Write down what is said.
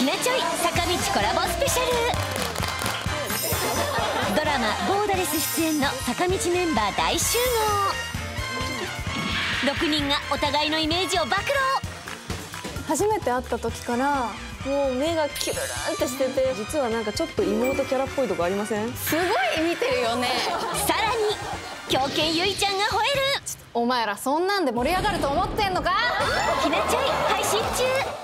ひなちょい坂道コラボスペシャル。ドラマボーダレス出演の坂道メンバー大集合。6人がお互いのイメージを暴露。 初めて会った時からもう目がキュルルンってしてて、実はなんかちょっと妹キャラっぽいとこありません？ すごい見てるよね。 さらに狂犬ゆいちゃんが吠える。 お前らそんなんで盛り上がると思ってんのか？ ひなちょい配信中。